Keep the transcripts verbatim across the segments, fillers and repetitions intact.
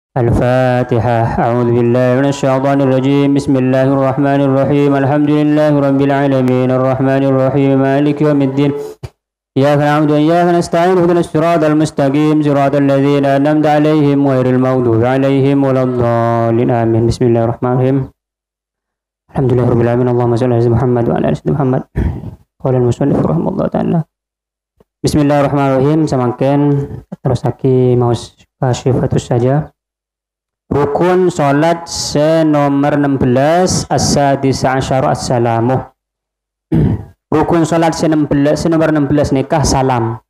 Al-Fatihah. A'udzu billahi minasy syaithanir rajim. Bismillahirrahmanirrahim. Alhamdulillahi rabbil alamin. Arrahmanir rahim. Maliki yaumiddin. Iyyaka na'budu wa iyyaka nasta'in. Ihdinas siratal mustaqim. Siratal ladzina an'amta 'alaihim ghairil maghdubi 'alaihim waladdallin. Amin. Bismillahirrahmanirrahim. Alhamdulillahi rabbil alamin. Allahumma shalli ala Muhammad wa ala ali Muhammad. Qala al-musannif rahimahullah ta'ala. Bismillahirrahmanirrahim. Samangken terus lagi mau kasyifatus saja. Rukun sholat senomor enam belas as-sadis asyara as-salamu. Rukun sholat senomor enam belas nikah salam.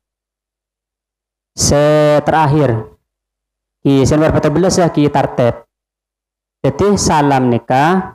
Seterakhir ki senomor empat belas ya ki tartib. Jadi salam nikah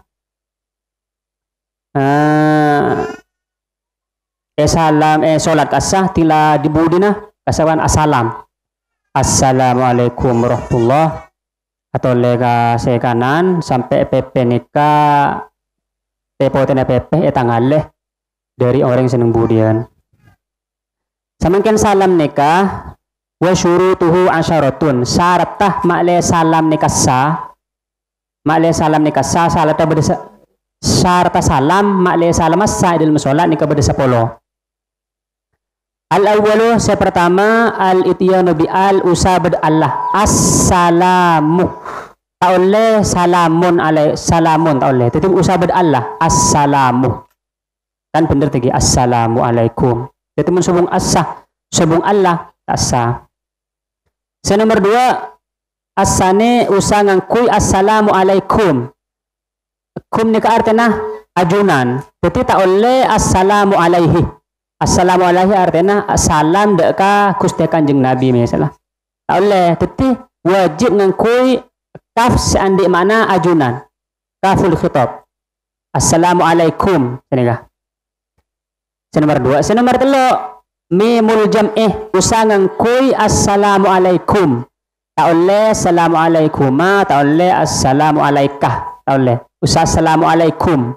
uh, eh salam eh sholat asah tila dibudina kasawan assalam. Assalamualaikum warahmatullahi atau lega se kanan sampai pp nikah tepotena pp etangaleh dari orang seneng budian. Samangken salam nikah wa syurutuhu asyaratun. Syaratah makle salam nikah sah. Makle salam nikah sah salata berdesa syarata salam makle salam sah dalam salat nikah berdesa polo. Al-awwalu saya pertama al-ityanu bi al-usabad Allah assalamu taoleh salamun alai salamun taoleh tetep usabad Allah assalamu kan bener tadi assalamu alaikum tetep mun subung assah subung Allah asa. Saya nomor dua asane usangan kui assalamu alaikum kum ni ka artena ajunan tetep taoleh assalamu alaihi. Assalamualaikum artinya salam deka Gusti Kanjeng Nabi misalnya. Tak boleh, tetapi wajib ngangkui kaf seandi mana ajunan. Kaful khitab. Assalamualaikum. Senega. Senomor dua. Senomor telo mimul jam'ih usah ngangkui assalamualaikum. Tak boleh assalamualaikum. Tak boleh assalamualaikah. Tak boleh. Usah assalamualaikum.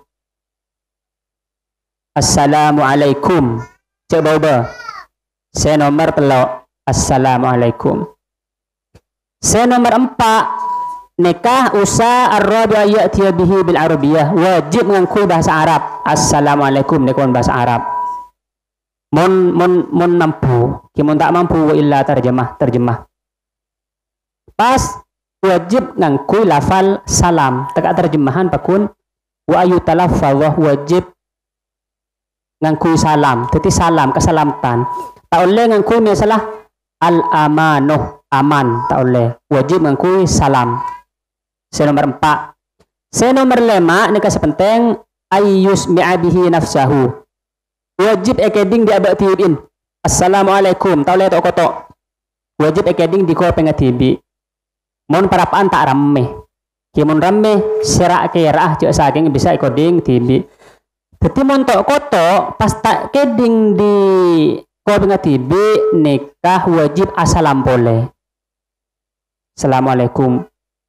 Assalamualaikum. Cek bau-bau. Saya nomor telok. Assalamualaikum. Saya nomor empat. Nikah usaha ar-rabi'a ya'tiya bihi bil arabiyah. Wajib mengakui bahasa Arab. Assalamualaikum. Nikah bahasa Arab. Mun mun mun mampu. Kimun tak mampu wa illa terjemah terjemah. Pas wajib ngangkui lafal salam. Tegak terjemahan pakun wa ayu talaffadhah wajib ngangkui salam, teti salam kesalamatan. Tak boleh ngangkui misalnya al-amanoh aman, tak boleh. Wajib ngangkui salam. Saya nomor empat. Saya nomor lima nikah sepenting ayyus mi'abihi nafsahu. Wajib ekeding di abad tibin. Assalamualaikum. Tak boleh tok kotok. Wajib ekeding di kau pengatibi. Mon parapaan tak rame. Kimun rame serak kerah cek saking bisa ekoding tibi. Jadi montok koto pas tak keding di kau pengatibi nikah wajib assalam boleh. Assalamualaikum.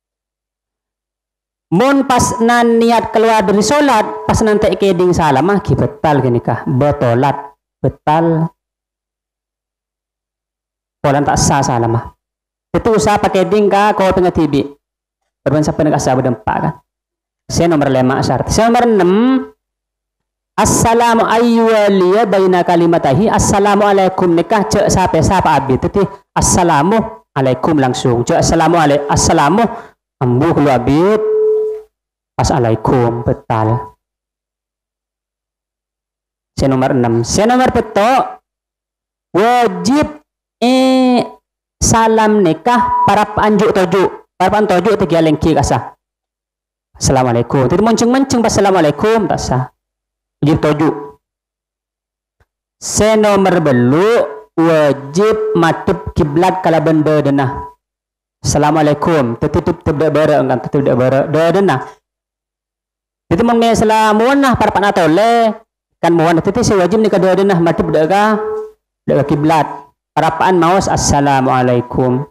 Mon pas nan niat keluar dari solat pas nanti keding salam mah ki betal ke nikah betolat betal polan tak sah salam mah. Itu usah pakai ding ka kau pengatibi. Berban sampai nikah sah berdempak kan. Saya nomor lima syarat. Saya nomor enam. Assalamu ayyuwaliya baina kalimatahi. Assalamualaikum nikah cek sampai sapa abi. Teti assalamu alaikum langsung. Cek assalamu alaikum. Assalamu ambuh lu abid. Assalamualaikum betal. Saya nomor enam. Saya nomor betok. Wajib eh salam nikah para panjuk tojuk. Para pantojuk tiga lengki kasah. Assalamualaikum. Tadi menceng-menceng pas assalamualaikum tak sah. Wajib tojuk. Se nomor belu wajib madep kiblat kala benda denah. Assalamualaikum. Tetitup tidak bara engkan tidak bara denah. Itu mun me salamun nah para pan atau le kan mohon teti se wajib nikah denah madep daga daga kiblat. Para pan mawas assalamualaikum.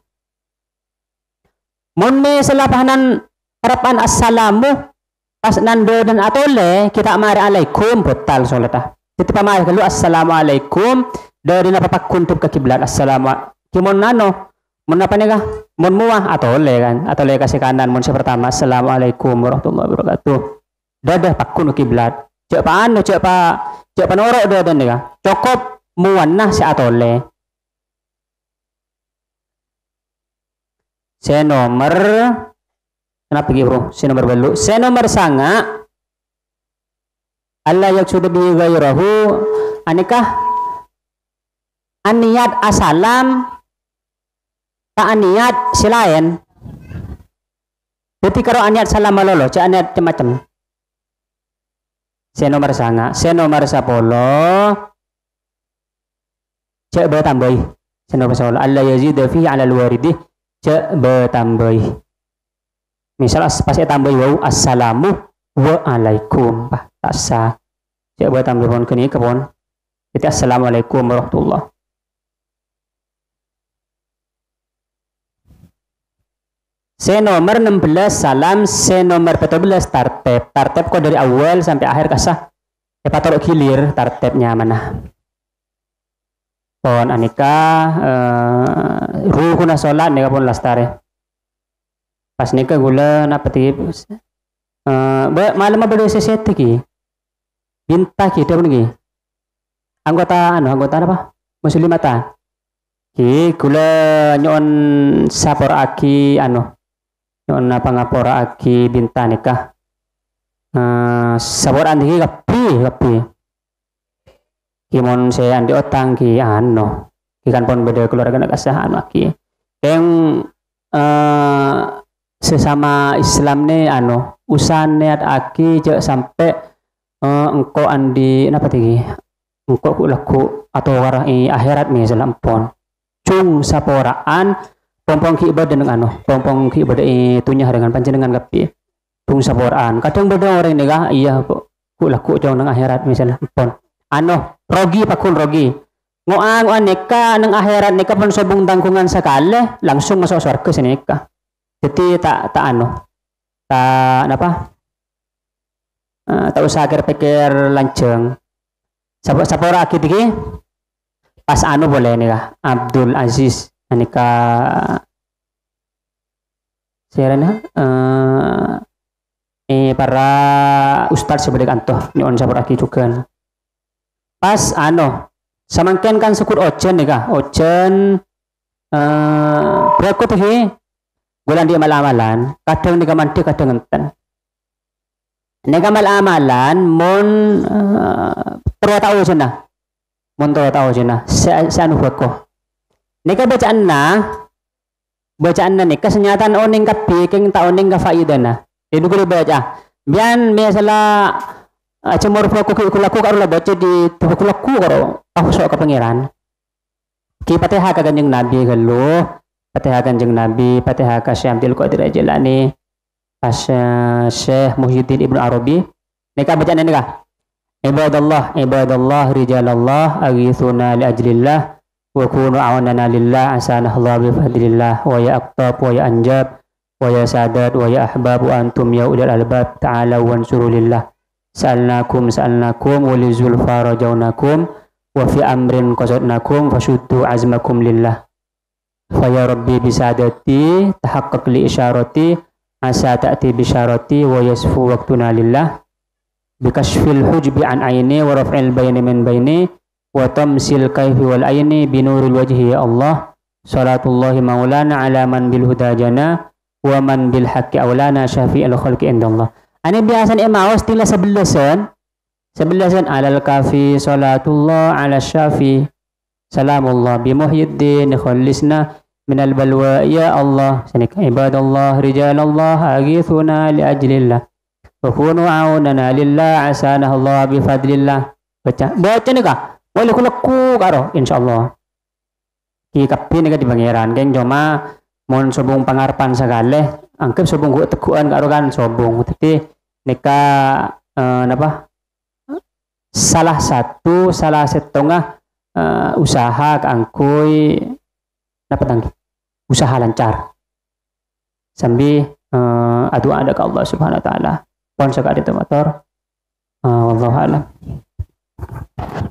Mun me salapahanan para pan assalamu pas nando dan atole kita mari alaikum betal solatah. Kita pamai kalau assalamualaikum dari napa pak kuntup ke kiblat assalamu. Kimon nano mun apa nih kah mun muah atau le kan atau le kasih kanan mun pertama assalamualaikum warahmatullahi wabarakatuh dadah pakun kiblat cek pa anu cek pa cek panorok dah dan nih cukup muannah si atau le saya nomor kenapa gitu bro saya nomor belu saya nomor sanga Allah yaksudu bihi ghairahu anikah aniat asalam tak aniat silain jadi kalau aniat salam malolo cak aniat macam saya nomor sanga saya nomor sepuluh cak bertambah saya nomor sepuluh Allah yazida fihi ala alwaridih cak bertambah misal pas saya tambah wau assalamu wa alaikum bah tak sah cak bertambah pun kini kepon jadi assalamualaikum warahmatullah. Saya nomor enam belas salam, saya nomor empat belas tartib. Tartib kok dari awal sampai akhir kasah. Dapat taruh gilir tartibnya mana? Pon anika uh, rukun salat nika pun lastare. Pas nika gula napa tip? Uh, malam apa dosa sete ki? Binta ki dia pun ki. Anggota anu anggota apa? Muslimata. Ki gula nyon sapor aki anu yon apa ngapora aki binta nikah uh, saboran tinggi kapi kapi kimon saya andi otang ki ano ikan pon beda keluarga nak kasahan aki yang uh, sesama Islam ne ano usan niat aki cek sampai uh, engkau andi apa tinggi engkau ku laku atau warah i akhirat mi selampon cung saporaan pompong ki ibadah dengan ano pompong ki ibadah itunya dengan panjenengan kapi tung saporan kadang beda orang ini kah iya kok ku laku jauh nang akhirat misalnya pon ano rogi pakun rogi ngoang aneka nang akhirat neka pun sobong tangkungan sekali langsung masuk surga seneka jadi tak tak ano tak apa uh, tak usah pikir lanceng sapor sapora aki pas ano boleh nih kah Abdul Aziz anika siarana uh, eh para ustadz sebelik antoh nyon sabaraki juga pas ano samangken kan syukur ojen nih kah ojen uh, berikut tuh bulan dia malamalan kadang nika mandi kadang ngenten nika malamalan mon uh, terus tahu sana mon terus tahu sana saya saya anu bako nika bacaan na bacaan na nika senyataan oning kapi keng ta oning ka faida na itu ko baca bian misalnya cemor ko ko laku karo baca di ko laku karo aku sok ka pangeran ki Fatihah ka kanjeng Nabi galo Fatihah kanjeng Nabi Fatihah ka Syekh Abdul Qadir Jilani pas Syekh Muhyiddin Ibnu Arabi nika bacaan nika ibadallah ibadallah rijalallah aghithuna li ajlillah wa kunu awanana lillah asanah Allah bi fadlillah wa ya aqtab wa ya anjab wa ya sadat wa ya ahbab wa antum ya ulil albab ta'ala wansuru lillah sa'alnakum sa'alnakum wa li zulfa rajawnakum wa fi amrin qasadnakum fashuddu azmakum lillah fa ya rabbi bisadati tahaqqaq li isyarati asa ta'ti bisyarati wa yasfu waqtuna lillah bikashfil hujbi an aini wa raf'il bayni min baini wa tamsil kaifi wal aini binuril wajhi ya Allah salatullahi maulana ala man bil huda jana wa man bil haqqi aulana syafi'il khalqi indallah ani biasan emaos tila sebelasan sebelasan alal kafi salatullah ala syafi salamullah bi muhyiddin khallisna minal balwa ya Allah sanika ibadallah rijalallah aghithuna li ajlillah wa kunu aunana lillah asana Allah bi fadlillah baca baca nih kak boleh kulaku karo insyaallah ki kapi nih di pangeran geng cuma mon sobong pangarpan sagale angkep sobong gua teguan karo kan sobong tapi neka uh, napa salah satu salah setengah uh, usaha keangkui napa tangki usaha lancar sambil uh, adu ada ke Allah subhanahu wa ta'ala pon sekali itu motor uh, wallahu alam.